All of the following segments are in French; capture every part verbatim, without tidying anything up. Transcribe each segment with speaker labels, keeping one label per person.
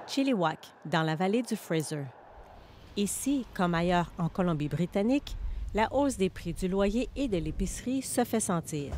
Speaker 1: Chilliwack, dans la vallée du Fraser. Ici, comme ailleurs en Colombie-Britannique, la hausse des prix du loyer et de l'épicerie se fait sentir.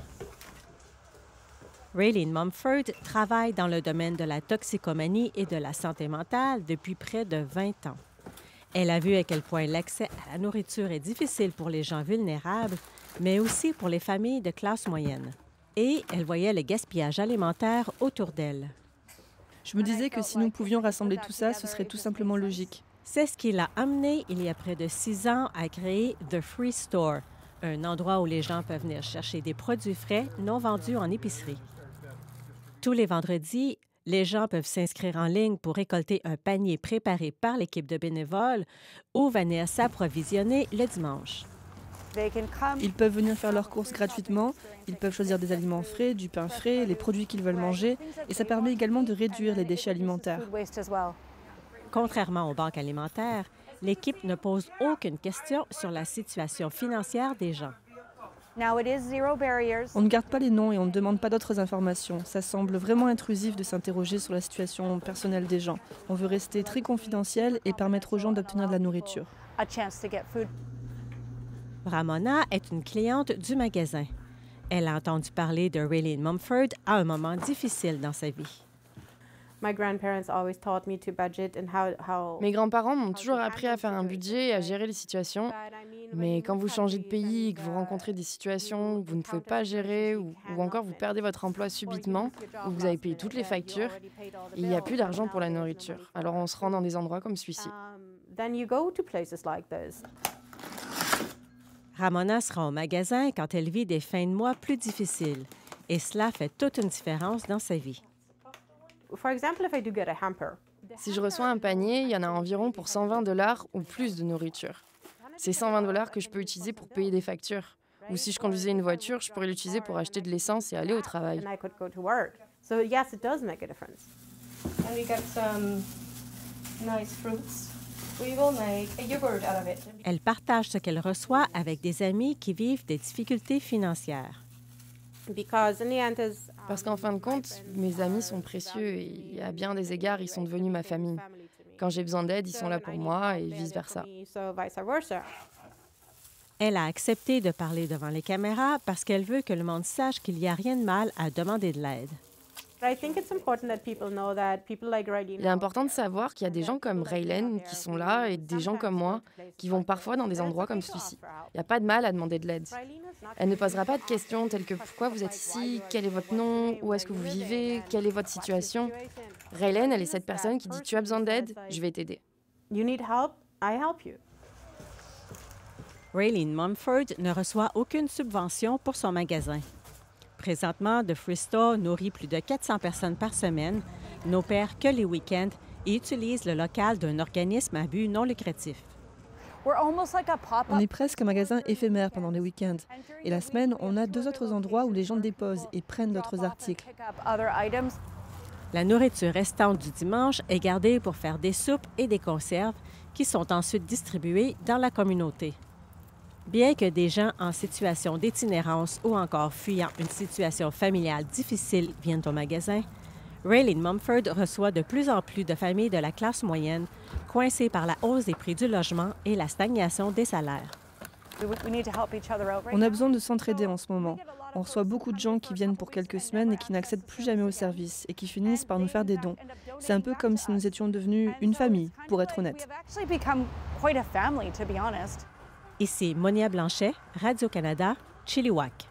Speaker 1: Raylene Mumford travaille dans le domaine de la toxicomanie et de la santé mentale depuis près de vingt ans. Elle a vu à quel point l'accès à la nourriture est difficile pour les gens vulnérables, mais aussi pour les familles de classe moyenne. Et elle voyait le gaspillage alimentaire autour d'elle.
Speaker 2: Je me disais que si nous pouvions rassembler tout ça, ce serait tout simplement logique.
Speaker 1: C'est ce qui l'a amené, il y a près de six ans, à créer The Free Store, un endroit où les gens peuvent venir chercher des produits frais non vendus en épicerie. Tous les vendredis, les gens peuvent s'inscrire en ligne pour récolter un panier préparé par l'équipe de bénévoles ou venir s'approvisionner le dimanche.
Speaker 2: Ils peuvent venir faire leurs courses gratuitement, ils peuvent choisir des aliments frais, du pain frais, les produits qu'ils veulent manger, et ça permet également de réduire les déchets alimentaires.
Speaker 1: Contrairement aux banques alimentaires, l'équipe ne pose aucune question sur la situation financière des gens.
Speaker 2: On ne garde pas les noms et on ne demande pas d'autres informations. Ça semble vraiment intrusif de s'interroger sur la situation personnelle des gens. On veut rester très confidentiel et permettre aux gens d'obtenir de la nourriture.
Speaker 1: Ramona est une cliente du magasin. Elle a entendu parler de Raylene Mumford à un moment difficile dans sa vie.
Speaker 3: Mes
Speaker 4: grands-parents m'ont toujours appris à faire un budget et à gérer les situations. Mais quand vous changez de pays et que vous rencontrez des situations que vous ne pouvez pas gérer ou, ou encore vous perdez votre emploi subitement ou vous avez payé toutes les factures, il n'y a plus d'argent pour la nourriture. Alors on se rend dans des endroits comme celui-ci.
Speaker 1: Ramona se rend au magasin quand elle vit des fins de mois plus difficiles. Et cela fait toute une différence dans sa vie.
Speaker 4: Si je reçois un panier, il y en a environ pour cent vingt dollars ou plus de nourriture. C'est cent vingt dollars que je peux utiliser pour payer des factures. Ou si je conduisais une voiture, je pourrais l'utiliser pour acheter de l'essence et aller au travail.
Speaker 1: Elle partage ce qu'elle reçoit avec des amis qui vivent des difficultés financières.
Speaker 4: Parce qu'en fin de compte, mes amis sont précieux et à bien des égards, ils sont devenus ma famille. Quand j'ai besoin d'aide, ils sont là pour moi et vice-versa.
Speaker 1: Elle a accepté de parler devant les caméras parce qu'elle veut que le monde sache qu'il n'y a rien de mal à demander de l'aide.
Speaker 4: Il est important de savoir qu'il y a des gens comme Raylene qui sont là et des gens comme moi qui vont parfois dans des endroits comme celui-ci. Il n'y a pas de mal à demander de l'aide. Elle ne posera pas de questions telles que pourquoi vous êtes ici, quel est votre nom, où est-ce que vous vivez, quelle est votre situation. Raylene, elle est cette personne qui dit tu as besoin d'aide, je vais t'aider.
Speaker 1: Raylene Mumford ne reçoit aucune subvention pour son magasin. Présentement, The Free Store nourrit plus de quatre cents personnes par semaine, n'opère que les week-ends et utilise le local d'un organisme à but non lucratif.
Speaker 2: On est presque un magasin éphémère pendant les week-ends. Et la semaine, on a deux autres endroits où les gens déposent et prennent d'autres articles.
Speaker 1: La nourriture restante du dimanche est gardée pour faire des soupes et des conserves qui sont ensuite distribuées dans la communauté. Bien que des gens en situation d'itinérance ou encore fuyant une situation familiale difficile viennent au magasin, Raylene Mumford reçoit de plus en plus de familles de la classe moyenne coincées par la hausse des prix du logement et la stagnation des salaires.
Speaker 2: On a besoin de s'entraider en ce moment. On reçoit beaucoup de gens qui viennent pour quelques semaines et qui n'accèdent plus jamais au service et qui finissent par nous faire des dons. C'est un peu comme si nous étions devenus une famille, pour être honnête.
Speaker 1: Ici Monia Blanchet, Radio-Canada, Chilliwack.